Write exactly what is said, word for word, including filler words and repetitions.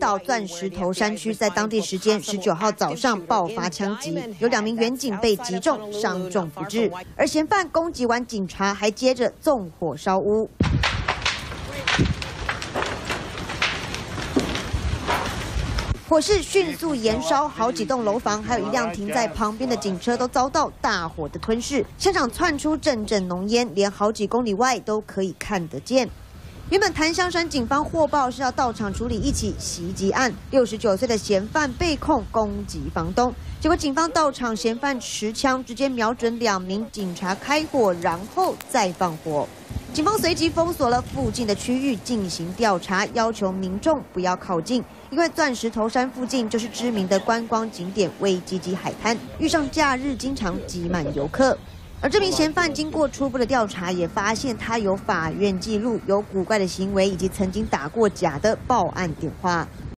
岛钻石头山区，在当地时间十九号早上爆发枪击，有两名员警被击中，伤重不治。而嫌犯攻击完警察，还接着纵火烧屋。 火势迅速延烧，好几栋楼房，还有一辆停在旁边的警车都遭到大火的吞噬。现场窜出阵阵浓烟，连好几公里外都可以看得见。原本檀香山警方获报是要到场处理一起袭击案，六十九岁的嫌犯被控攻击房东，结果警方到场，嫌犯持枪直接瞄准两名警察开火，然后再放火。 警方随即封锁了附近的区域进行调查，要求民众不要靠近，因为钻石头山附近就是知名的观光景点威基基海滩，遇上假日经常挤满游客。而这名嫌犯经过初步的调查，也发现他有法院记录，有古怪的行为，以及曾经打过假的报案电话。